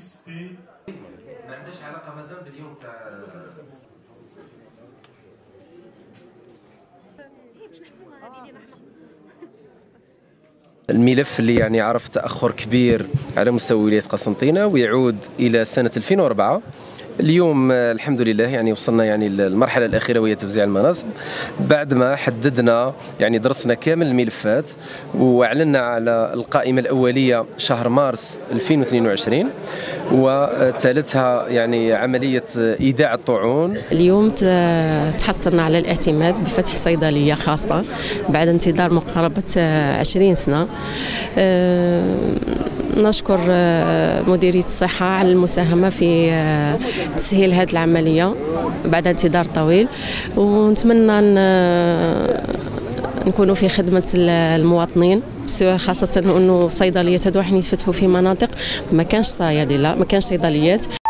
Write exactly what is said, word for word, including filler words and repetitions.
ما عندهاش علاقه مادام باليوم تاع الملف اللي يعني عرف تأخر كبير على مستوى ولاية قسنطينة ويعود إلى سنة ألفين وأربعة. اليوم الحمد لله يعني وصلنا يعني المرحلة الأخيرة وهي توزيع المناصب، بعد ما حددنا يعني درسنا كامل الملفات وأعلنا على القائمة الأولية شهر مارس ألفين واثنين وعشرين، وتالتها يعني عملية إيداع الطعون. اليوم تحصلنا على الاعتماد بفتح صيدلية خاصة بعد انتظار مقاربة عشرين سنة. نشكر مديرية الصحة على المساهمة في تسهيل هذه العملية بعد انتظار طويل، ونتمنى نكونوا في خدمة المواطنين، خاصة أنه صيدليات هذو راح يتفتحوا في مناطق ما كانش صيادلة ما كانش صيدليات.